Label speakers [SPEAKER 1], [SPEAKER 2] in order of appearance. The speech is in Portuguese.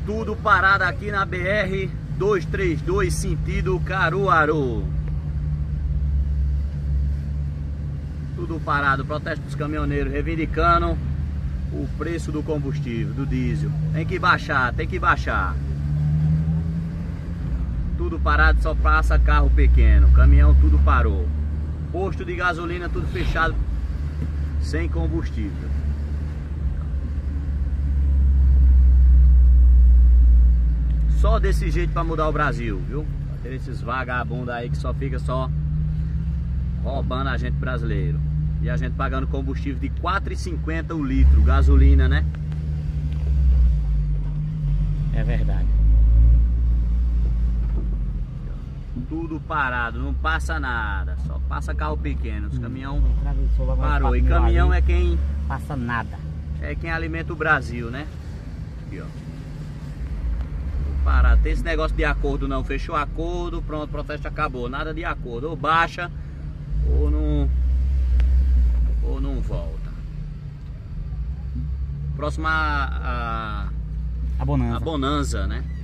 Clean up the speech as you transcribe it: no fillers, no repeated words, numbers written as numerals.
[SPEAKER 1] Tudo parado aqui na BR 232, sentido Caruaru. Tudo parado, protesto dos caminhoneiros reivindicando o preço do combustível, do diesel. Tem que baixar, tem que baixar. Tudo parado, só passa carro pequeno, caminhão tudo parou. Posto de gasolina tudo fechado, sem combustível. Só desse jeito para mudar o Brasil, viu? Ter esses vagabundos aí que só fica só roubando a gente brasileiro. E a gente pagando combustível de R$ 4,50 o litro, gasolina, né?
[SPEAKER 2] É verdade.
[SPEAKER 1] Tudo parado, não passa nada, só passa carro pequeno. Os caminhão
[SPEAKER 2] Atravessou,
[SPEAKER 1] parou. E caminhão é quem
[SPEAKER 2] passa nada.
[SPEAKER 1] É quem alimenta o Brasil, né? Aqui, ó. Parado. Tem esse negócio de acordo não, fechou acordo, pronto, o protesto acabou, nada de acordo, ou baixa ou não volta. Próxima a
[SPEAKER 2] Bonanza.
[SPEAKER 1] A Bonanza, né?